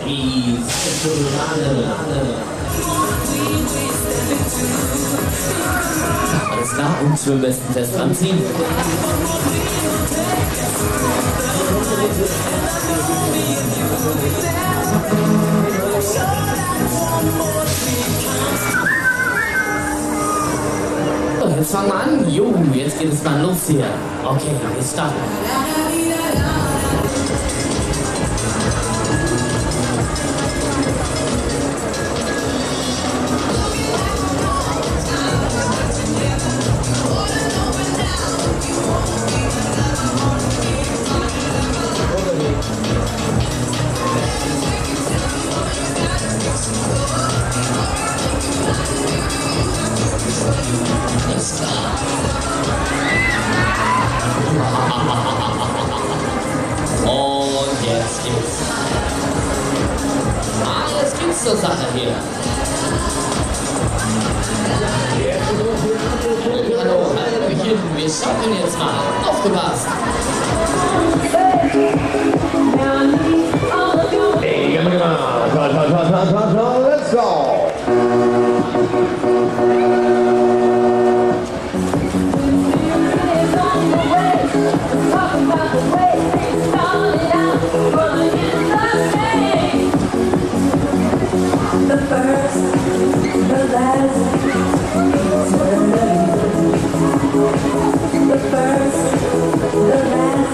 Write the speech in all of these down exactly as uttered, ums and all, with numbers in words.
die Zentrale. Alles klar, und wir besten fest dran ziehen. So, jetzt fangen wir an. Jo, jetzt geht es mal los hier. Okay, wir starten. Und jetzt geht's. Alles gibt's zur Sache hier. Hallo, Hallöchen, wir schauen jetzt mal. Aufgepasst. Hey, come on, come on, come on, come on, come on, let's go. The first, the last, the first, the last,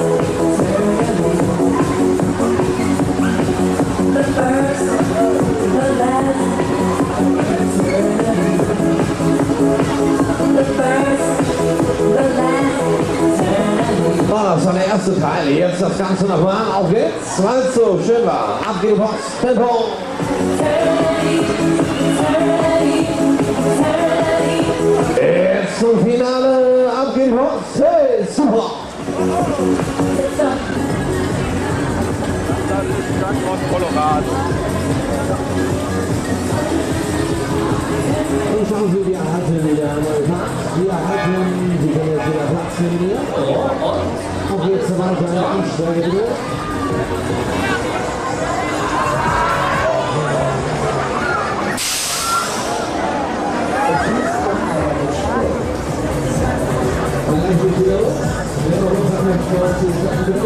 the first, the last, the first, the last. Oh, das war der erste Teil. Jetzt das Ganze nochmal. Auf geht's, weil es so schön war. Ab geht die Post. Tempo. Jetzt zum Finale. Ab geht die Post. Hey, super. Das ist Stadtort Colorado. Und schauen Sie, wir erhalten wieder neue Platz. Wir erhalten, Sie können jetzt wieder Platz nehmen hier. Auch jetzt weiter eine Anstrengung bitte. Und gleich geht's wieder los. Wer noch was hat, möchte zu starten bitte.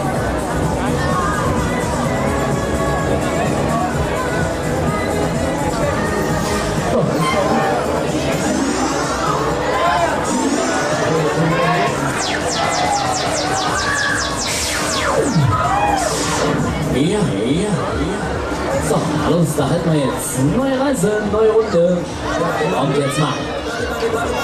Ja, ja. So, los, da halten wir jetzt. Neue Reise, neue Runde. Und jetzt mal.